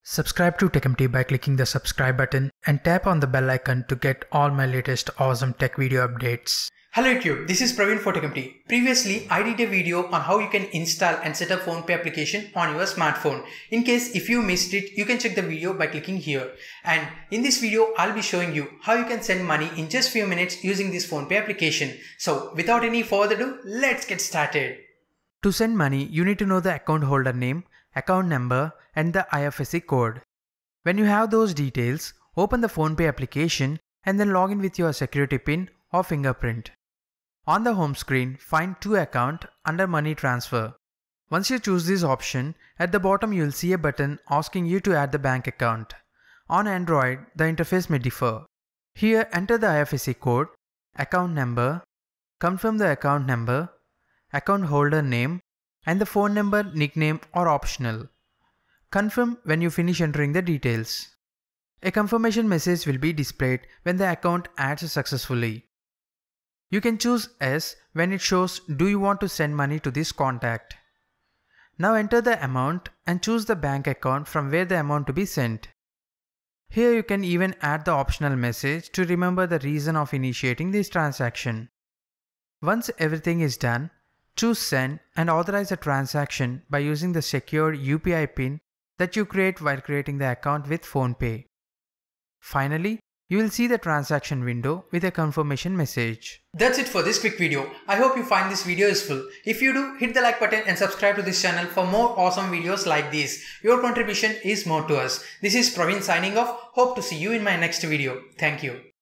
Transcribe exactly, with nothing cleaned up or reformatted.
Subscribe to TechEmpty by clicking the subscribe button and tap on the bell icon to get all my latest awesome tech video updates. Hello YouTube, this is Praveen for TechEmpty. Previously, I did a video on how you can install and set up PhonePe application on your smartphone. In case if you missed it, you can check the video by clicking here. And in this video, I'll be showing you how you can send money in just few minutes using this PhonePe application. So without any further ado, let's get started. To send money, you need to know the account holder name, account number, and the I F S C code. When you have those details, open the PhonePe application and then log in with your security PIN or fingerprint. On the home screen, find To Account under Money Transfer. Once you choose this option, at the bottom you will see a button asking you to add the bank account. On Android, the interface may differ. Here, enter the I F S C code, account number, confirm the account number, account holder name, and the phone number, nickname or optional. Confirm when you finish entering the details. A confirmation message will be displayed when the account adds successfully. You can choose Yes when it shows do you want to send money to this contact. Now enter the amount and choose the bank account from where the amount to be sent. Here you can even add the optional message to remember the reason of initiating this transaction. Once everything is done, choose Send and authorize the transaction by using the secure U P I PIN that you create while creating the account with PhonePe. Finally, you will see the transaction window with a confirmation message. That's it for this quick video. I hope you find this video useful. If you do, hit the like button and subscribe to this channel for more awesome videos like these. Your contribution is more to us. This is Praveen signing off. Hope to see you in my next video. Thank you.